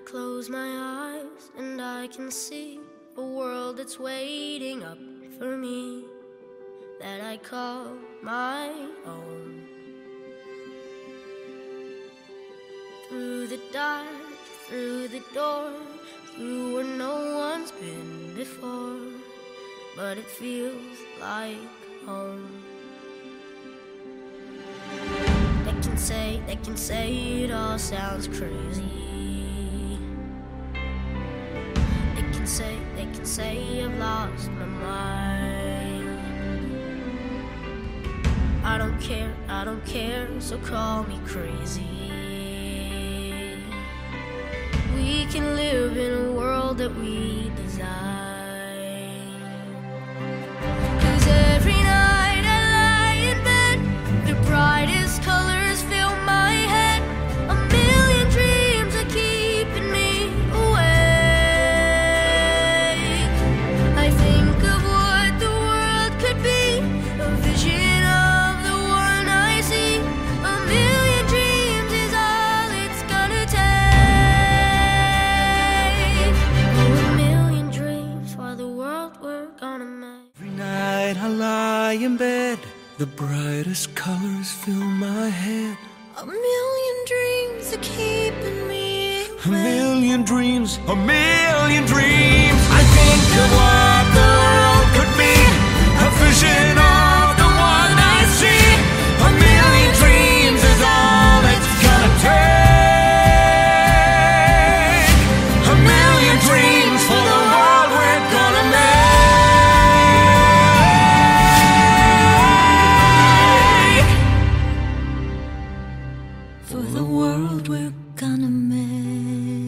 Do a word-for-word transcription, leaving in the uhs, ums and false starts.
close my eyes and I can see a world that's waiting up for me, that I call my own. Through the dark, through the door, through where no one's been before, but it feels like home. They can say, they can say it all sounds crazy. They can say, they can say I've lost my mind. I don't care, I don't care, so call me crazy. We can live in a world that we design. 'Cause every night I lie in bed, the brightest colors fill my head. A million dreams are keeping me awake. I think of what the world could be, a vision of the one I see. A million dreams is all it's gonna take. Oh, a million dreams for the world we're gonna make. Every night I lie in bed, the brightest colors fill my head. A million dreams are keeping me A million dreams, a million dreams. I think of what the world could be, a vision of the one I see. A million dreams is all it's gonna take. A million dreams for the world we're gonna make. For the world we're gonna make.